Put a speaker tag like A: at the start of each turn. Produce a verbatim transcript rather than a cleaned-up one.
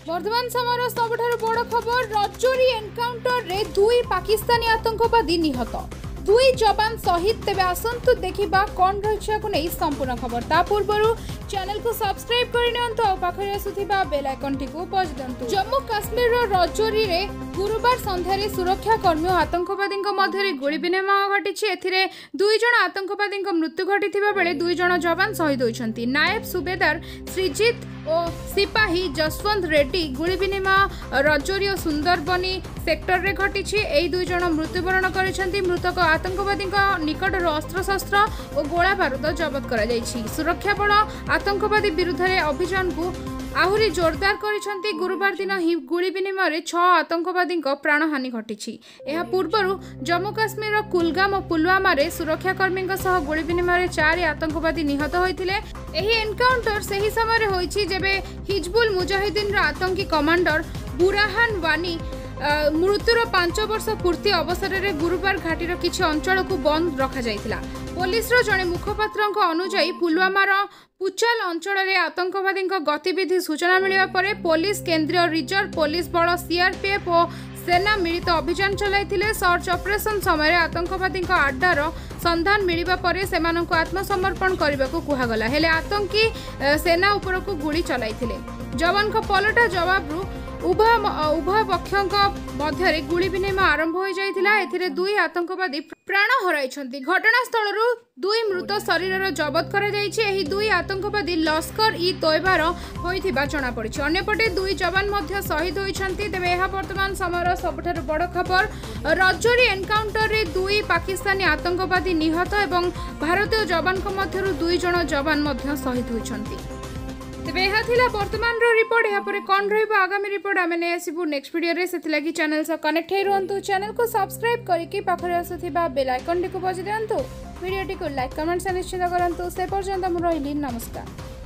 A: वर्तमान समय सबुठारु बड़ खबर रजौरी एनकाउंटर रे दुई पाकिस्तानी आतंकवादी निहत दुई जवान शहीद। तेज आसतु देखा कौन रही को नहीं संपूर्ण खबर। ता पूर्व चैनल को सब्सक्राइब करनियंतु और पाखरे आसुथिबा बेल आइकन टिकु बज दियंतु। जम्मू काश्मीर रजौरी रे गुरुवार संध्यारे सुरक्षा कर्मी और आतंकवादी मध्य गुली विनिमय घटी। एथिरे दुई जण आतंकवादी मृत्यु घटी बेले दुई जण जवान शहीद होइछंती। नायब सुबेदार श्रीजित और सिपाही जसवंत रेड्डी गुली विनिमय रजौरी और सुंदरबनी सेक्टर रे घटी। एई दुई जण मृत्युवरण करिसेंती। मृतक आतंकवादी निकटर अस्त्रशस्त्र और गोला बारूद जबत करा जायछि। सुरक्षा बल आतंकवादी विरुद्ध अभियान को आहुरी जोरदार करिसेंती। गुरुवार दिन ही गुली विनिमय छह आतंकवादी प्राणहानि घटी। यह पूर्व जम्मू काश्मीर कुलगाम और पुलवामा रे सुरक्षाकर्मी गुली विनिमय चार आतंकवादी निहत होते। एही एनकाउंटर सही समय होइछि जेबे हिजबुल मुजाहिदीन आतंकी कमांडर बुरहान वानी मृत्युर पांच वर्ष पूर्ति अवसर में गुरुवार घाटीर किछि अंचल को बंद रखा जाइथिला। पुलिस जड़े मुखपात्र अनुजाई पुलवामार पुचाल अंचल में आतंकवादी गतिविधि सूचना मिलवा पर पुलिस केंद्रीय रिजर्व पुलिस बल सीआरपीएफ और सेना मिलित अभियान चलाइथिले। सर्च ऑपरेशन समय आतंकवादी आड्डार संधान मिलवा पर सेमानंकु आत्मसमर्पण करने को कहुगला। हेले आतंकी सेना उपर को गुली चलाइथिले। जवान को पलटा जवाब उभय उभय पक्षों मध्य गुली विनिमय आरंभ हो जाइथिला। एथिरे दुई आतंकवादी प्राण हराइछंती। घटनास्थल दुई मृत शरीर जबत करा जाइछि। एही दुई आतंकवादी लश्कर ई तोयबार होइथिबा जणा पड़िछि। अन्यपटे दुई जवान मध्य शहीद होइछंती। तेबे एहा वर्तमान समय सबुठारु बड़ खबर रजौरी एनकाउंटर रे दुई पाकिस्तानी आतंकवादी निहत एवं भारतीय जवान मध्यरु दुई जण जवान मध्य शहीद होइछंती। तेबे यह थिला वर्तमान रो रिपोर्ट। यहाँ पर कौन रहिबो आगामी रिपोर्ट आमे नै आसीबु नेक्स्ट वीडियो रे। सेथिलागी चैनल से कनेक्ट हे रहंतु। चैनल को सब्सक्राइब करिकि पाखरे आसुथिबा बेल आइकन टिकु बजाइ दियंतु। वीडियो टिकु लाइक कमेंट से निश्चित करंतु। से पर्यंत हम रहिली नमस्कार।